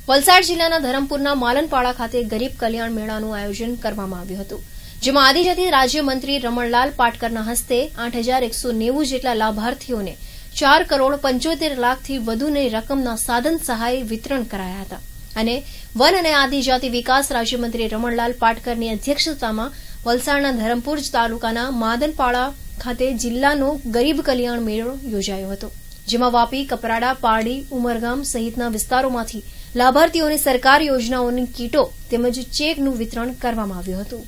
વલસાડ જિલ્લાના ધરમપુરના માલનપાડા ખાતે ગરીબ કલ્યાણ મેળાનું આયોજન કરવામાં આવ્યું હતું, જેમાં આદિજાતિ રાજ્યમંત્રી રમણલાલ પાટકરના હસ્તે 8,190 જેટલા લાભાર્થીઓને 4,75,00,000 થી વધુની રકમના સાધન સહાય વિતરણ કરાયા હતા અને વન અને આદિજાતિ વિકાસ રાજ્યમંત્રી રમણલાલ પાટકરની અધ્યક્ષતામાં વલસાડના ધરમપુર તાલુકાના માદનપાડા ખાતે જિલ્લાનો ગરીબ કલ્યાણ મેળો યોજાયો હતો, જેમાં વાપી, કપરાડા, પારડી, ઉમરગામ સહિતના વિસ્તારોમાંથી લાભાર્થીઓને સરકાર યોજનાઓની કીટો તેમજ ચેકનું વિતરણ કરવામાં આવ્યું હતું।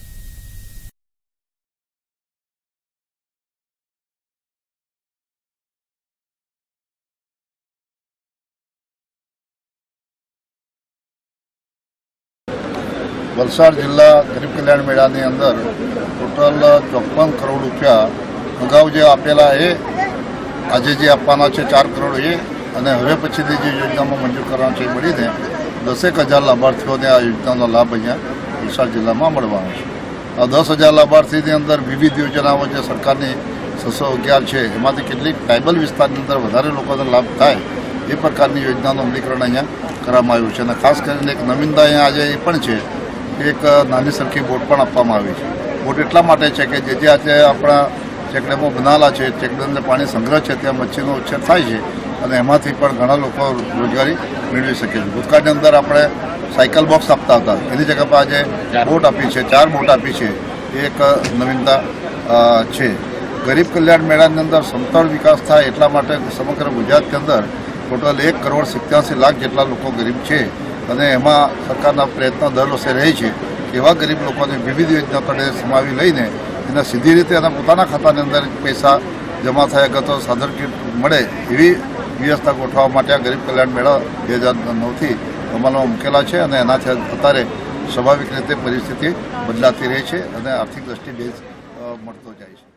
वलसाड जिला गरीब कल्याण मेळानी अंदर टोटल 54 करोड़ रुपया अगाऊ जे आपेला है आज जे आपवाना छे 4 करोड़ है અને હવે પછીની જે યોજનામાં મંજૂર કરવાનો છે મળીને 10,000 લાભાર્થીઓને આ યોજનાનો લાભ અહીંયા વલસાડ જિલ્લામાં મળવાનો છે। આ 10,000 લાભાર્થીની અંદર વિવિધ યોજનાઓ જે સરકારની 611 છે એમાંથી કેટલીક ટ્રાઇબલ વિસ્તારની અંદર વધારે લોકોને લાભ થાય એ પ્રકારની યોજનાનું અમલીકરણ અહીંયા કરવામાં આવ્યું છે અને ખાસ કરીને એક નવીનતા અહીંયા આજે એ પણ છે કે એક નાની સરખી બોટ પણ આપવામાં આવી છે। બોટ એટલા માટે છે કે જે આજે આપણા ચેકડેમો બનાવેલા છે, ચેકડેમને પાણી સંગ્રહ છે, ત્યાં મચ્છીનો ઉછેર થાય છે અને એમાંથી પણ ઘણા લોકો રોજગારી મેળવી શકે છે। ભૂતકાળની અંદર આપણે સાયકલ બોક્સ આપતા હતા, એની જગ્યા પર આજે બોટ આપી છે, 4 બોટ આપી છે, એ એક નવીનતા છે। ગરીબ કલ્યાણ મેળાની અંદર સમતળ વિકાસ થાય એટલા માટે સમગ્ર ગુજરાતની અંદર ટોટલ 1,87,00,000 જેટલા લોકો ગરીબ છે અને એમાં સરકારના પ્રયત્નો દર વર્ષે રહે છે એવા ગરીબ લોકોને વિવિધ યોજના તળે સમાવી લઈને એને સીધી રીતે એના પોતાના ખાતાની અંદર પૈસા જમા થયા અગર તો સાધન કીટ મળે એવી વ્યવસ્થા ગોઠવવા માટે આ ગરીબ કલ્યાણ મેળા 2009થી અમલમાં મૂકેલા છે અને એનાથી અત્યારે સ્વાભાવિક રીતે પરિસ્થિતિ બદલાતી રહે છે અને આર્થિક દ્રષ્ટિ બેઝ મળતો જાય છે।